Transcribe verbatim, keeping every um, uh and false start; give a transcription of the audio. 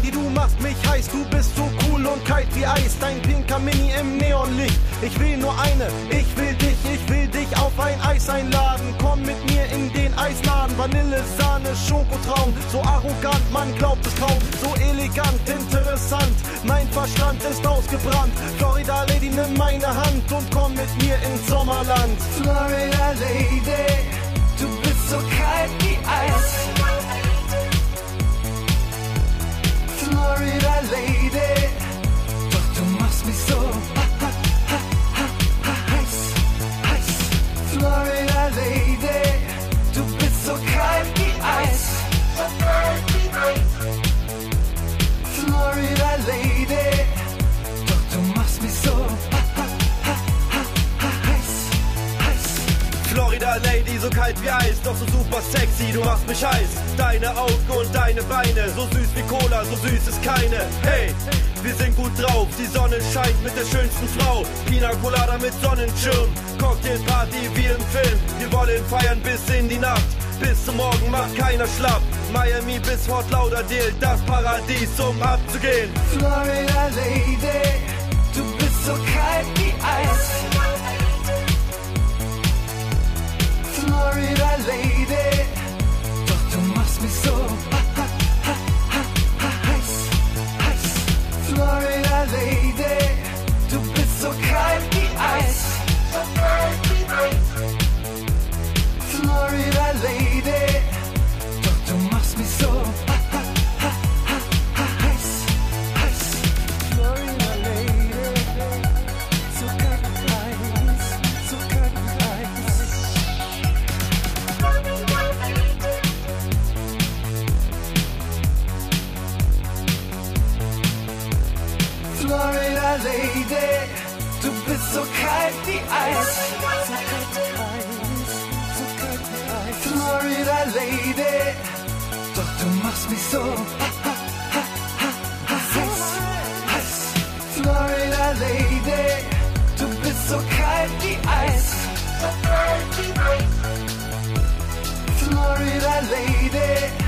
Lady, du machst mich heiß, du bist so cool und kalt wie Eis, dein pinker Mini im Neonlicht. Ich will nur eine, ich will dich, ich will dich auf ein Eis einladen. Komm mit mir in den Eisladen, Vanille, Sahne, Schokotraum. So arrogant, man glaubt es kaum, so elegant, interessant. Mein Verstand ist ausgebrannt. Florida Lady, nimm meine Hand und komm mit mir ins Sommerland. Florida Lady, du bist so kalt wie Eis. Florida Lady, doch du machst mich so ha, ha, ha, ha, ha, heiß, heiß. Florida Lady, du bist so kalt wie Eis. Florida Lady, doch du machst mich so ha, ha, ha, ha, ha, heiß, heiß. Florida Lady, so kalt wie Eis, doch so super sexy, du machst mich heiß. Deine Augen und deine Beine, so süß wie Cola, so süß ist keine. Hey, wir sind gut drauf, die Sonne scheint mit der schönsten Frau. Pina Colada mit Sonnenschirm, Cocktailparty wie im Film. Wir wollen feiern bis in die Nacht, bis zum Morgen macht keiner schlapp. Miami bis Fort Lauderdale, das Paradies, um abzugehen. Florida Lady, du bist so kalt wie Eis. Florida Lady, doch du machst mich so ha, ha, ha, ha, ha, heiß, heiß. Florida Lady, du bist so kalt wie Eis. Florida Lady, doch du machst mich so ha, ha, ha, ha, ha, heiß, heiß. Florida Lady, so kalt wie Eis, so kalt wie Eis. Florida Lady, du bist so kalt wie Eis. Florida Lady, doch du machst mich so ha, ha, ha, ha, ha, heiß, heiß. Florida Lady, du bist so kalt wie Eis. Florida Lady,